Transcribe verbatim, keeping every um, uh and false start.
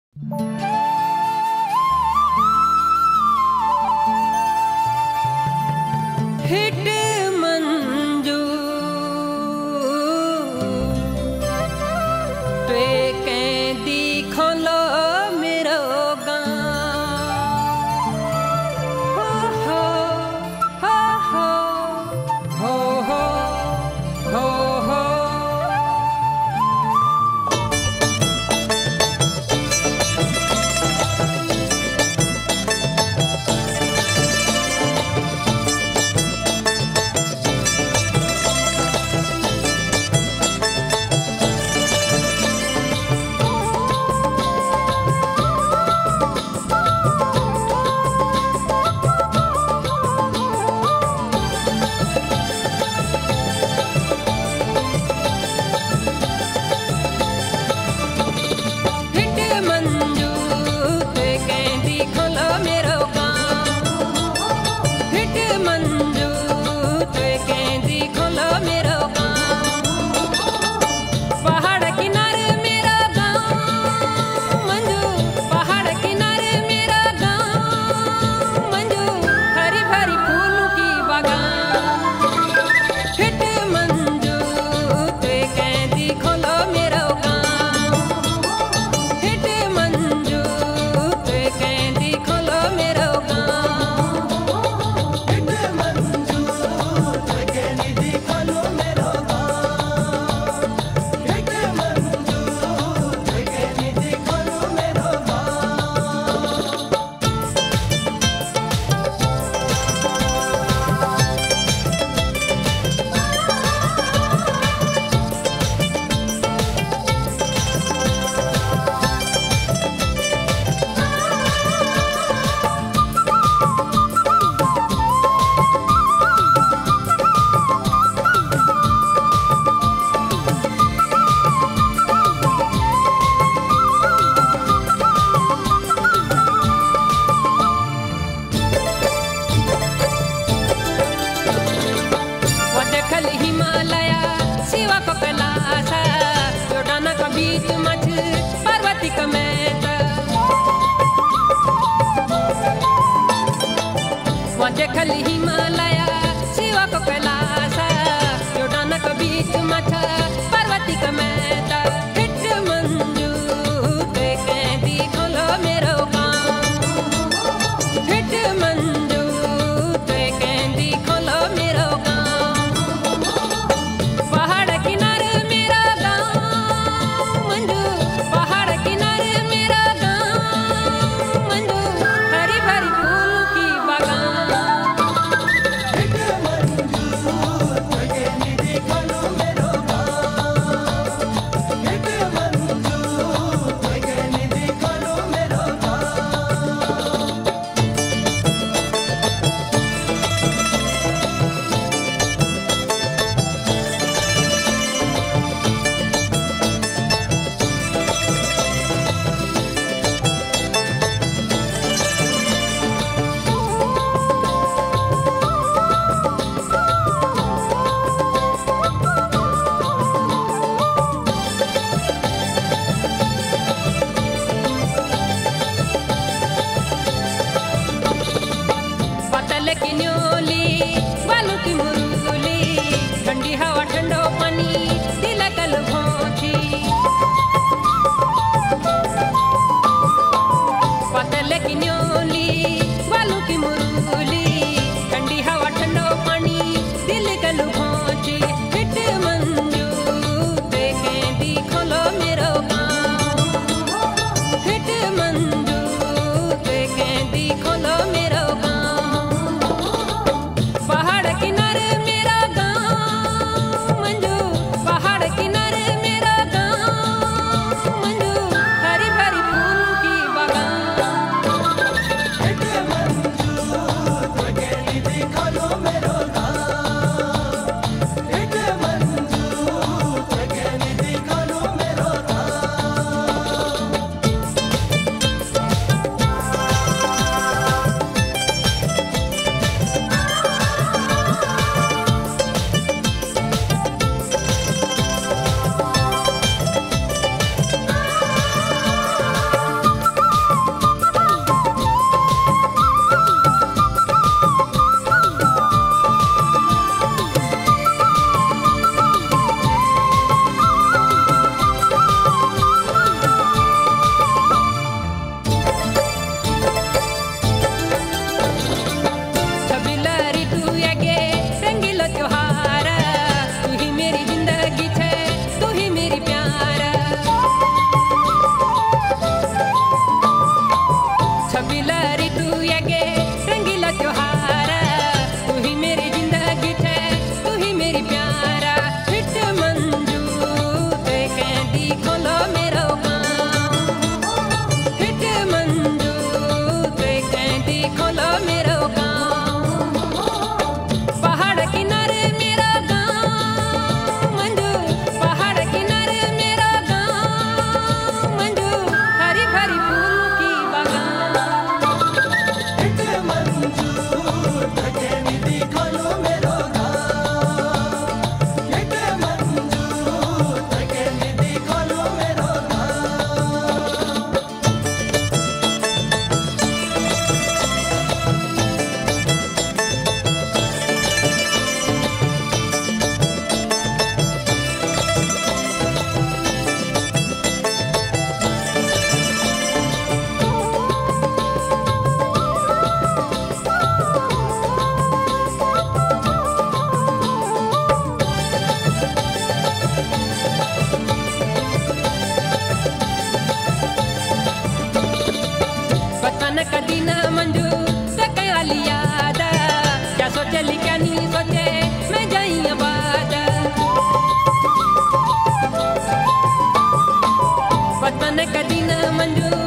hit Manju ते कैंदी खोलो मेरो गाँव हो हो हो हो हो हो हो देखल हिमालय शिवा को कैलासा जोड़ाना को बीच मठ पार्वती का मैदा हिट मंजू ते कैंदी खोलो मेरो गाँव हिट मंजू ते कैंदी खोलो मेरो गाँव पहाड़ किनारे मेरा गाँव मंजू पहाड़ किनारे मेरा गाँव मंजू हरी भरी फूल की बागान की न्योली बालू की मुरली ठंडी हवा ठंडो पानी दिल कल भोंची पतले की न्योली बालू की मुरली ठंडी हवा ठंडो पानी दिल कल भोंची हिट मंजू ते कैंदी खोलो मेरो गाँव हिट मंजू ते कैंदी खोलो मेरो गाँव पहाड़ किनारे मेरा गाँव मंजू पहाड़ किनारे मेरा गाँव मंजू हरी भरी फूल की बागान दिन मंजू ते आली याद क्या सोचे ली क्या नहीं सोचे मैं जाई आबाद बचपन का दिन मंजू